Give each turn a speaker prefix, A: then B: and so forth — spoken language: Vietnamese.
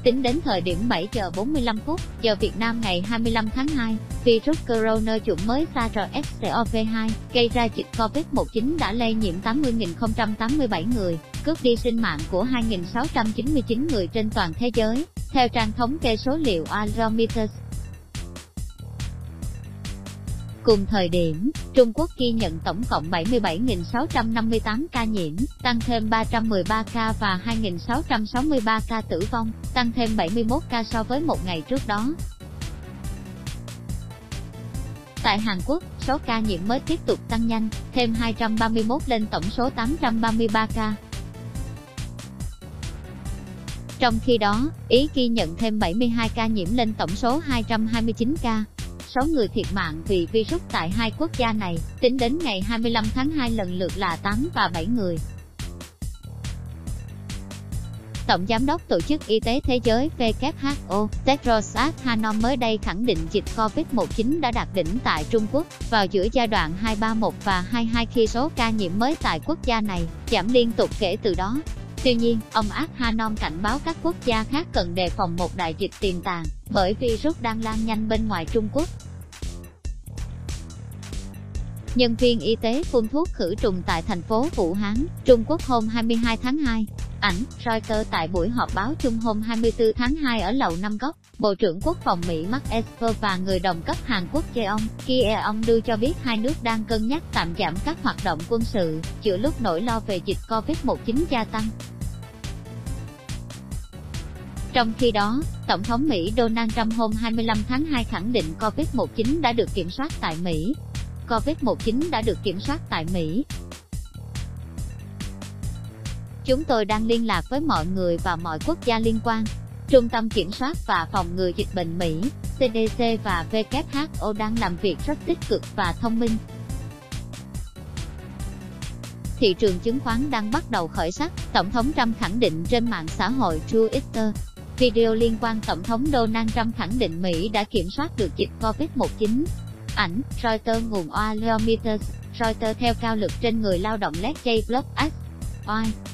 A: Tính đến thời điểm 7 giờ 45 phút, giờ Việt Nam ngày 25 tháng 2, virus corona chủng mới SARS-CoV-2 gây ra dịch COVID-19 đã lây nhiễm 80.087 người, cướp đi sinh mạng của 2.699 người trên toàn thế giới, theo trang thống kê số liệu Reuters. Cùng thời điểm, Trung Quốc ghi nhận tổng cộng 77.658 ca nhiễm, tăng thêm 313 ca và 2.663 ca tử vong, tăng thêm 71 ca so với một ngày trước đó. Tại Hàn Quốc, số ca nhiễm mới tiếp tục tăng nhanh, thêm 231 lên tổng số 833 ca. Trong khi đó, Ý ghi nhận thêm 72 ca nhiễm lên tổng số 229 ca. Số người thiệt mạng vì virus tại hai quốc gia này, tính đến ngày 25 tháng 2 lần lượt là 8 và 7 người. Tổng Giám đốc Tổ chức Y tế Thế giới WHO, Tedros Adhanom mới đây khẳng định dịch COVID-19 đã đạt đỉnh tại Trung Quốc vào giữa giai đoạn 231 và 22 khi số ca nhiễm mới tại quốc gia này giảm liên tục kể từ đó. Tuy nhiên, ông Adhanom cảnh báo các quốc gia khác cần đề phòng một đại dịch tiềm tàng, bởi virus đang lan nhanh bên ngoài Trung Quốc. Nhân viên y tế phun thuốc khử trùng tại thành phố Vũ Hán, Trung Quốc hôm 22 tháng 2. Ảnh, Reuters tại buổi họp báo chung hôm 24 tháng 2 ở Lầu Năm Góc, Bộ trưởng Quốc phòng Mỹ Mark Esper và người đồng cấp Hàn Quốc Jeong đưa cho biết hai nước đang cân nhắc tạm giảm các hoạt động quân sự, giữa lúc nỗi lo về dịch COVID-19 gia tăng. Trong khi đó, Tổng thống Mỹ Donald Trump hôm 25 tháng 2 khẳng định COVID-19 đã được kiểm soát tại Mỹ. COVID-19 đã được kiểm soát tại Mỹ. Chúng tôi đang liên lạc với mọi người và mọi quốc gia liên quan. Trung tâm Kiểm soát và Phòng ngừa Dịch bệnh Mỹ, CDC và WHO đang làm việc rất tích cực và thông minh. Thị trường chứng khoán đang bắt đầu khởi sắc, Tổng thống Trump khẳng định trên mạng xã hội Twitter. Video liên quan Tổng thống Donald Trump khẳng định Mỹ đã kiểm soát được dịch COVID-19. Ảnh, Reuters nguồn Reuters, Reuters theo cao lực trên người lao động Let's J Plus X.